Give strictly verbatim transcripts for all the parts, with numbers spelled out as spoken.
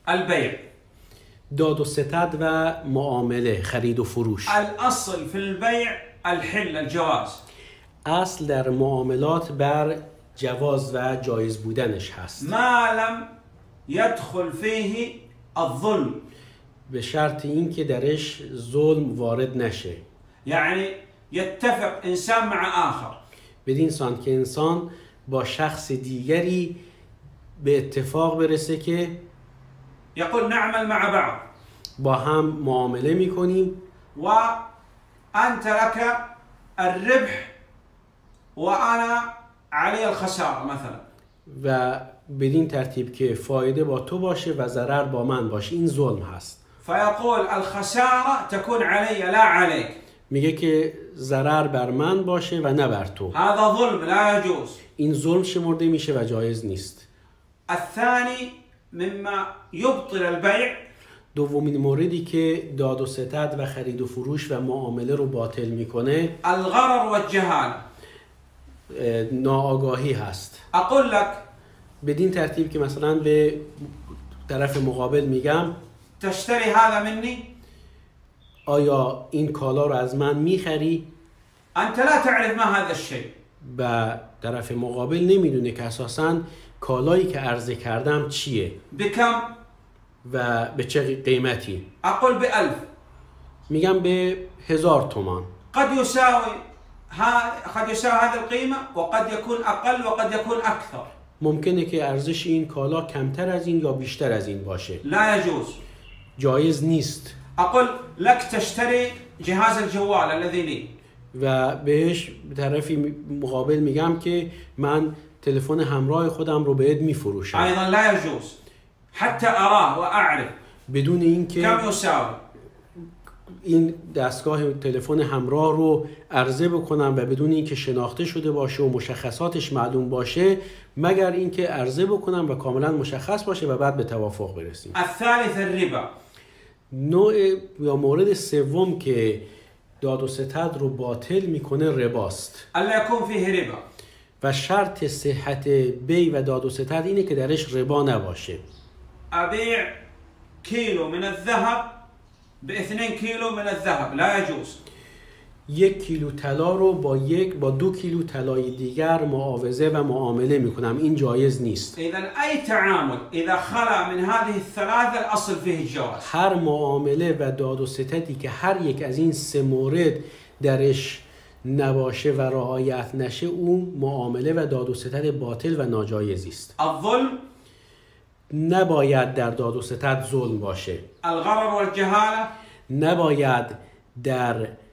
البيع. داد و ستد و معامله، خرید و فروش. الأصل في البيع الحل، الجواز. اصل در معاملات بر جواز و جایز بودنش هست. ما لم يدخل فيه الظلم. به شرط این که درش ظلم وارد نشه. يعني يتفق انسان مع آخر. بدین سان که انسان با شخص دیگری به اتفاق برسه که يقول نعمل مع بعض. با هم معامله میکنیم. و انت لك الربح وانا علي الخسارة مثلا. و بدین ترتیب که فایده با تو باشه و ضرر با من باشه. این ظلم هست. فيقول الخسارة تكون علي لا عليك. میگه که ضرر بر من باشه و نه بر تو. هذا ظلم لا يجوز. این ظلم شمرده میشه و جایز نیست. الثاني مما يبطل البيع. دومین موردی که داد و ستد و خرید و فروش و معامله رو باطل میکنه الغرر والجهالة. ناآگاهی هست. اقول لك بدین ترتیب که مثلا به طرف مقابل میگم تشتري هذا مني؟ آیا این کالا رو از من میخری؟ انت لا تعرف ما هذا الشيء. و طرف مقابل نمیدونه که اساساً کالایی که عرضه کردم چیه. بكم؟ و به چه قیمتی؟ اقول بألف. میگم به هزار تومان. قد يساوي ها قد يساوي هذه القيمة وقد يكون أقل وقد يكون أكثر. ممکنه که ارزش این کالا کمتر از این یا بیشتر از این باشه. لا يجوز. جایز نیست. اقول لك تشتري جهاز الجوال الذي لي. و بهش به طرفی مقابل میگم که من تلفن همراه خودم رو بهت میفروشم. ايضا لا يجوز حتى اراه واعرف. بدون اینکه كم يساوي. این دستگاه تلفن همراه رو عرضه بکنم و بدون اینکه شناخته شده باشه و مشخصاتش معلوم باشه، مگر اینکه عرضه بکنم و کاملا مشخص باشه و بعد به توافق برسیم. الثالث الربا. نوع یا مورد سوم که داد و ستد رو باطل میکنه رباست. الا يكون فيه ربا. و شرط صحت بی و داد و ستد اینه که درش ربا نباشه. ابيع كيلو من الذهب باثنين كيلو من الذهب لا يجوز. یک کیلو طلا رو با یک با دو کیلو طلای دیگر معاوضه و معامله میکنم. این جایز نیست. اذا اي تعامل اذا خلا من هذه الثلاثه الاصل فيه الجواز. هر معامله و داد و ستدی که هر یک از این سه مورد درش نباشه و رعایت نشه، اون معامله و داد و ستد باطل و ناجایزی است. الظلم. نباید در داد و ستد ظلم باشه. الغرر والجهاله. نباید در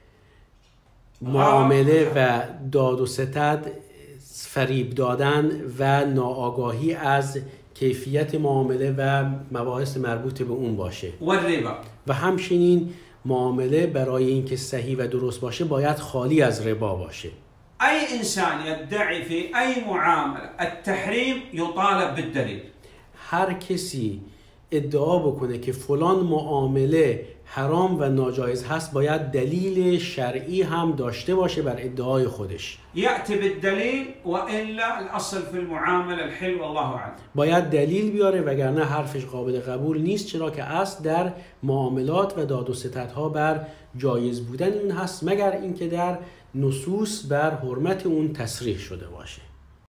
معامله و داد و ستد فریب دادن و ناآگاهی از کیفیت معامله و مباحث مربوط به اون باشه. والربا. و همچنین معامله برای اینکه صحیح و درست باشه باید خالی از ربا باشه. اي انسان يدعي في اي معامله التحريم يطالب بالدليل. هر کسی ادعا بکنه که فلان معامله حرام و ناجایز هست، باید دلیل شرعی هم داشته باشه بر ادعای خودش. يأتي بالدليل والا الاصل في المعامله الحل والله اعلم. باید دلیل بیاره وگرنه حرفش قابل قبول نیست، چرا که اصل در معاملات و داد و ستدها بر جایز بودن اون هست، مگر اینکه در نصوص بر حرمت اون تصریح شده باشه.